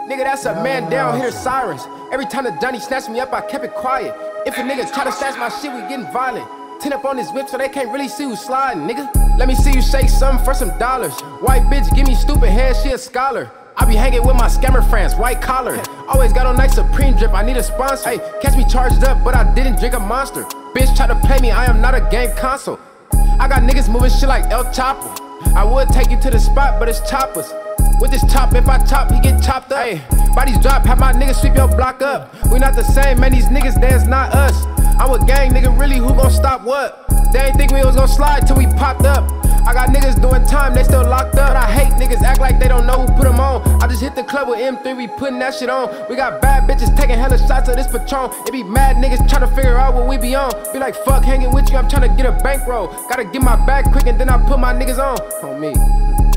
Nigga, that's a man down, hear the sirens. Every time the Johnny snatched me up, I kept it quiet. If a nigga try to snatch my shit, we getting violent. 10 up on this whip so they can't really see who's sliding, nigga. Let me see you shake something for some dollars. White bitch, give me stupid head, she a scholar. I be hanging with my scammer friends, white collar. Always got on nice Supreme drip, I need a sponsor. Hey, catch me charged up, but I didn't drink a Monster. Bitch try to play me, I am not a game console. I got niggas moving shit like El Chapo. I would take you to the spot, but it's choppers. With this chop, if I chop, he get chopped up. Hey, bodies drop, have my niggas sweep your block up. We not the same, man, these niggas, that's not us. I'm a gang nigga, really, who gon' stop what? They ain't think we was gon' slide till we popped up. I got niggas doing time, they still locked up. And I hate niggas act like they don't know who put them on. I just hit the club with M3, we putting that shit on. We got bad bitches taking hella shots of this Patron. It be mad niggas trying to figure out what we be on. Be like, fuck hanging with you, I'm trying to get a bankroll. Gotta get my bag quick and then I put my niggas on me.